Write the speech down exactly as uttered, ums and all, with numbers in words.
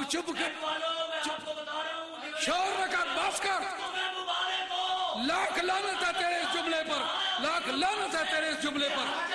चुप कर, शोर न कर, बस कर। लाख लानत है तेरे इस जुमले पर, लाख लानत है तेरे इस जुमले पर।